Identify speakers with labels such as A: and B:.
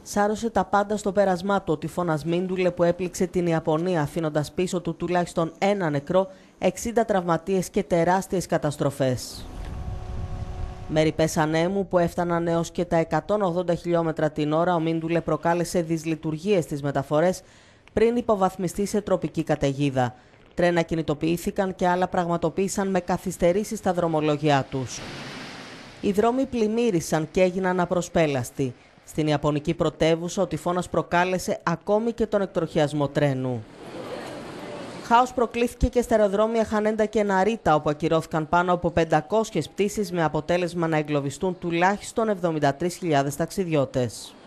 A: Σάρωσε τα πάντα στο πέρασμά του ο τυφώνας Μίντουλε που έπληξε την Ιαπωνία, αφήνοντας πίσω του τουλάχιστον ένα νεκρό, 60 τραυματίες και τεράστιες καταστροφές. Μεριπές ανέμου που έφταναν έως και τα 180 χιλιόμετρα την ώρα, ο Μίντουλε προκάλεσε δυσλειτουργίες στις μεταφορές πριν υποβαθμιστεί σε τροπική καταιγίδα. Τρένα κινητοποιήθηκαν και άλλα πραγματοποίησαν με καθυστερήσεις στα δρομολόγια τους. Οι δρόμοι πλημμύρισαν και έγιναν απροσπέλαστοι. Στην Ιαπωνική πρωτεύουσα ο τυφώνας προκάλεσε ακόμη και τον εκτροχιασμό τρένου. Χάος προκλήθηκε και στα αεροδρόμια Χανέντα και Ναρίτα, όπου ακυρώθηκαν πάνω από 500 πτήσεις με αποτέλεσμα να εγκλωβιστούν τουλάχιστον 73.000 ταξιδιώτες.